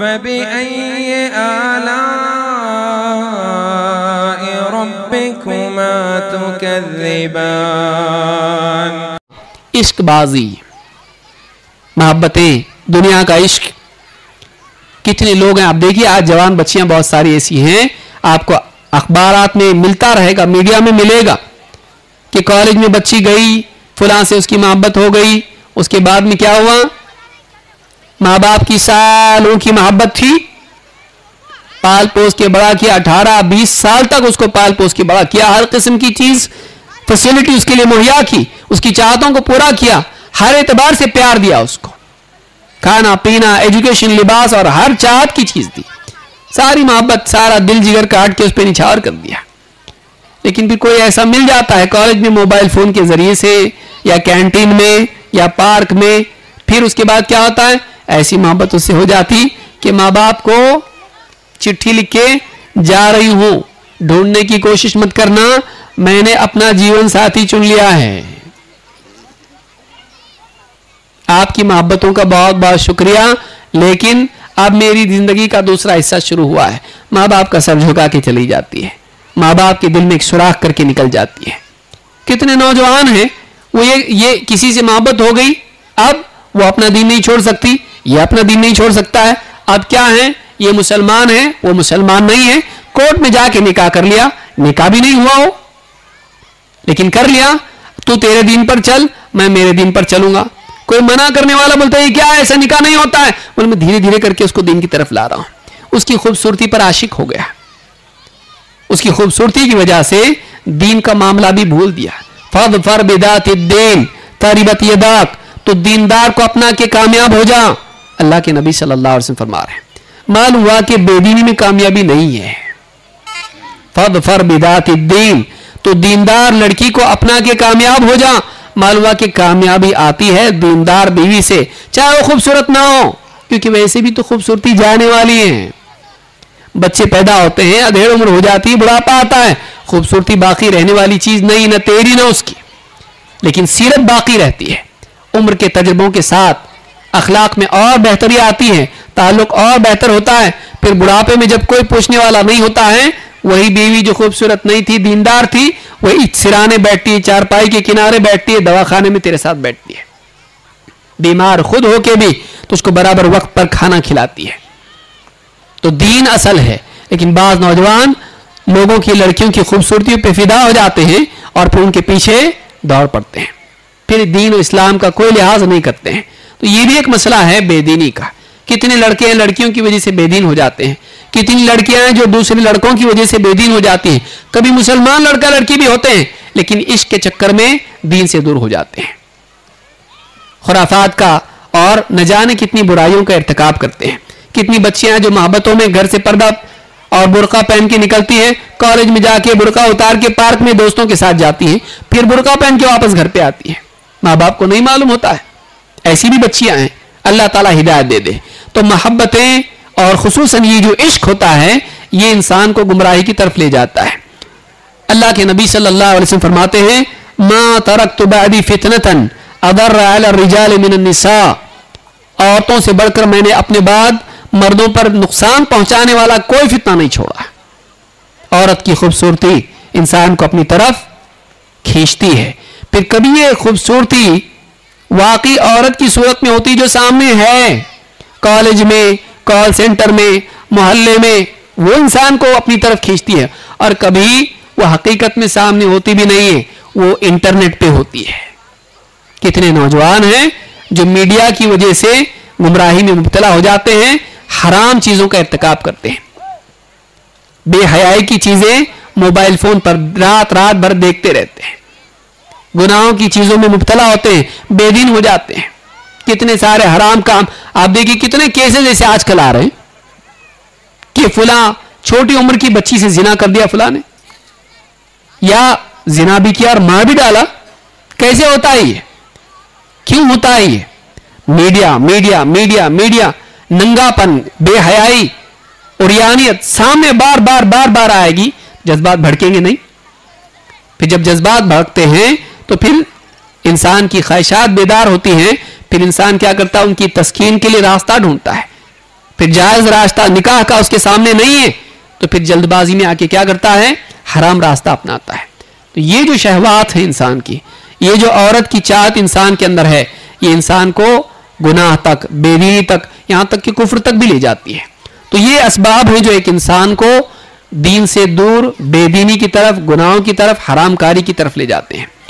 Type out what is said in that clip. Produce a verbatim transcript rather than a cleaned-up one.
फबिअय्यि आलाइ रब्बिकुमा तुकज़्ज़िबान। इश्कबाजी, मोहब्बतें, दुनिया का इश्क, कितने लोग हैं। आप देखिए आज जवान बच्चियां बहुत सारी ऐसी हैं, आपको अखबारात में मिलता रहेगा, मीडिया में मिलेगा कि कॉलेज में बच्ची गई, फलां से उसकी मोहब्बत हो गई, उसके बाद में क्या हुआ, माँ बाप की सालों की मोहब्बत थी, पाल पोस के बड़ा किया, अठारह बीस साल तक उसको पाल पोस के बड़ा किया, हर किस्म की चीज फैसिलिटी उसके लिए मुहैया की, उसकी चाहतों को पूरा किया, हर एतबार से प्यार दिया उसको, खाना पीना, एजुकेशन, लिबास और हर चाहत की चीज दी, सारी मोहब्बत, सारा दिल जिगर काट के उस पर निछावर कर दिया। लेकिन फिर कोई ऐसा मिल जाता है कॉलेज में मोबाइल फोन के जरिए से या कैंटीन में या पार्क में, फिर उसके बाद क्या होता है, ऐसी मोहब्बत उससे हो जाती कि माँ बाप को चिट्ठी लिख के जा रही हूं, ढूंढने की कोशिश मत करना, मैंने अपना जीवन साथी चुन लिया है। आपकी मोहब्बतों का बहुत बहुत शुक्रिया, लेकिन अब मेरी जिंदगी का दूसरा हिस्सा शुरू हुआ है। माँ बाप का सर झुका के चली जाती है, माँ बाप के दिल में एक सुराख करके निकल जाती है। कितने नौजवान हैं वो ये ये किसी से मोहब्बत हो गई, अब वो अपना दीन नहीं छोड़ सकती, ये अपना दीन नहीं छोड़ सकता है, अब क्या है, ये मुसलमान है, वो मुसलमान नहीं है, कोर्ट में जाके निकाह कर लिया, निकाह भी नहीं हुआ हो लेकिन कर लिया, तू तेरे दीन पर चल, मैं मेरे दीन पर चलूंगा। कोई मना करने वाला बोलता है क्या ऐसा निकाह नहीं होता है, बोले मैं धीरे धीरे करके उसको दीन की तरफ ला रहा हूं, उसकी खूबसूरती पर आशिक हो गया, उसकी खूबसूरती की वजह से दीन का मामला भी भूल दिया। फज़फर बिदातिद्दीन तरिबत यदाक, तो दीनदार को अपना के कामयाब हो जा। अल्लाह के नबी सल्लल्लाहु अलैहि वसल्लम फरमा रहे हैं, मालूम हुआ कि बेदीनी में कामयाबी नहीं है। फज़फर बिदातिद्दीन, तो दीनदार लड़की को अपना के कामयाब हो जा। मालूम हुआ कि कामयाबी आती है दीनदार बीवी से, चाहे वो खूबसूरत ना हो, क्योंकि वैसे भी तो खूबसूरती जाने वाली है। बच्चे पैदा होते हैं, अधेड़ उम्र हो जाती है, बुढ़ापा आता है, खूबसूरती बाकी रहने वाली चीज नहीं, न तेरी ना उसकी, लेकिन सीरत बाकी रहती है। उम्र के तजुर्बों के साथ अखलाक में और बेहतरी आती है, ताल्लुक और बेहतर होता है। फिर बुढ़ापे में जब कोई पूछने वाला नहीं होता है, वही बीवी जो खूबसूरत नहीं थी, दीनदार थी, वही सिराने बैठती है, चारपाई के किनारे बैठती है, दवाखाने में तेरे साथ बैठती है, बीमार खुद होके भी तो उसको बराबर वक्त पर खाना खिलाती है। तो दीन असल है। लेकिन बाज नौजवान लोगों की लड़कियों की खूबसूरती पे फिदा हो जाते हैं और फिर उनके पीछे दौड़ पड़ते हैं, फिर दीन और इस्लाम का कोई लिहाज नहीं करते हैं। तो ये भी एक मसला है बेदीनी का। कितने लड़के हैं लड़कियों की वजह से बेदीन हो जाते हैं, कितनी लड़कियां हैं जो दूसरे लड़कों की वजह से बेदीन हो जाती हैं। कभी मुसलमान लड़का लड़की भी होते हैं, लेकिन इश्क के चक्कर में दीन से दूर हो जाते हैं, खुराफात का और न जाने कितनी बुराइयों का इर्तिकाब करते हैं। कितनी बच्चियां जो मोहब्बतों में घर से पर्दा और बुर्का पहन के निकलती हैं, कॉलेज में जाके बुर्का उतार के पार्क में दोस्तों के साथ जाती हैं, फिर बुर्का पहन के वापस घर पे आती हैं, माँ बाप को नहीं मालूम होता है। ऐसी भी बच्चियां हैं, अल्लाह ताला हिदायत दे दे। तो मोहब्बतें और खुसूसन ये जो इश्क होता है, ये इंसान को गुमराही की तरफ ले जाता है। अल्लाह के नबी सल्लल्लाहु अलैहि वसल्लम फरमाते हैं, मा तरक्तु बअदी फितनतन अदर्र अला रिजाल मिनन निसा, औरतों से बढ़कर मैंने अपने बाद मर्दों पर नुकसान पहुंचाने वाला कोई फितना नहीं छोड़ा। औरत की खूबसूरती इंसान को अपनी तरफ खींचती है। फिर कभी ये खूबसूरती वाकई औरत की सूरत में होती जो सामने है, कॉलेज में, कॉल सेंटर में, मोहल्ले में, वो इंसान को अपनी तरफ खींचती है। और कभी वो हकीकत में सामने होती भी नहीं है, वो इंटरनेट पे होती है। कितने नौजवान हैं जो मीडिया की वजह से गुमराही में मुब्तला हो जाते हैं, हराम चीजों का इर्तिकाब करते हैं, बेहयाई की चीजें मोबाइल फोन पर रात रात भर देखते रहते हैं, गुनाहों की चीजों में मुब्तला होते हैं, बेदीन हो जाते हैं। कितने सारे हराम काम आप देखिए, कितने केसेस ऐसे आजकल आ रहे हैं कि फुला छोटी उम्र की बच्ची से जिना कर दिया फुला ने, या जिना भी किया और मार भी डाला। कैसे होता है ये, क्यों होता है ये? मीडिया मीडिया मीडिया मीडिया नंगापन, बेहयाई, उरियानियत सामने बार बार बार बार आएगी, जज्बात भड़केंगे नहीं। फिर जब जज्बात भड़कते हैं तो फिर इंसान की ख्वाहिशात बेदार होती हैं, फिर इंसान क्या करता है, उनकी तस्कीन के लिए रास्ता ढूंढता है। फिर जायज रास्ता निकाह का उसके सामने नहीं है, तो फिर जल्दबाजी में आके क्या करता है, हराम रास्ता अपनाता है। तो ये जो शहवात है इंसान की, ये जो औरत की चाहत इंसान के अंदर है, ये इंसान को गुनाह तक, बेदीनी तक, यहां तक कि कुफ्र तक भी ले जाती है। तो ये असबाब है जो एक इंसान को दीन से दूर, बेदीनी की तरफ, गुनाहों की तरफ, हरामकारी की तरफ ले जाते हैं।